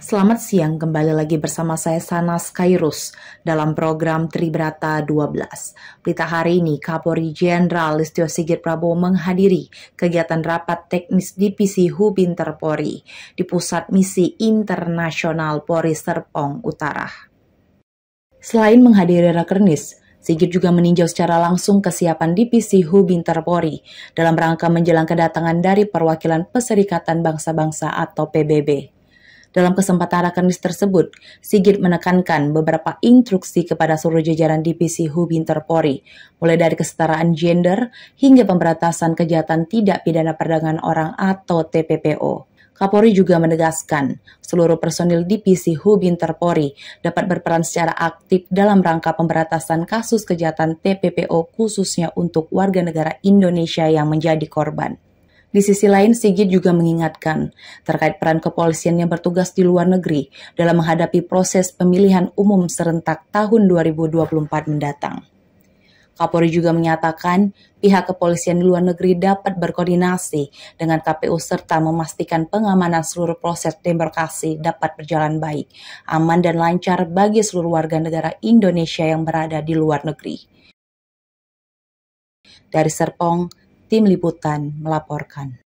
Selamat siang, kembali lagi bersama saya Sanas Kairus dalam program Tribrata 12. Berita hari ini, Kapolri Jenderal Listio Sigit Prabowo menghadiri kegiatan rapat teknis divisi Hubinter Polri di Pusat Misi Internasional Polri Serpong Utara. Selain menghadiri rakernis, Sigit juga meninjau secara langsung kesiapan divisi Hubinter Polri dalam rangka menjelang kedatangan dari Perwakilan Perserikatan Bangsa-Bangsa atau PBB. Dalam kesempatan rakernis tersebut, Sigit menekankan beberapa instruksi kepada seluruh jajaran divisi Hubinter Polri, mulai dari kesetaraan gender hingga pemberantasan kejahatan tidak pidana perdagangan orang atau TPPO. Kapolri juga menegaskan seluruh personil divisi Hubinter Polri dapat berperan secara aktif dalam rangka pemberantasan kasus kejahatan TPPO khususnya untuk warga negara Indonesia yang menjadi korban. Di sisi lain, Sigit juga mengingatkan terkait peran kepolisian yang bertugas di luar negeri dalam menghadapi proses pemilihan umum serentak tahun 2024 mendatang. Kapolri juga menyatakan pihak kepolisian di luar negeri dapat berkoordinasi dengan KPU serta memastikan pengamanan seluruh proses demokrasi dapat berjalan baik, aman dan lancar bagi seluruh warga negara Indonesia yang berada di luar negeri. Dari Serpong, Tim Liputan melaporkan.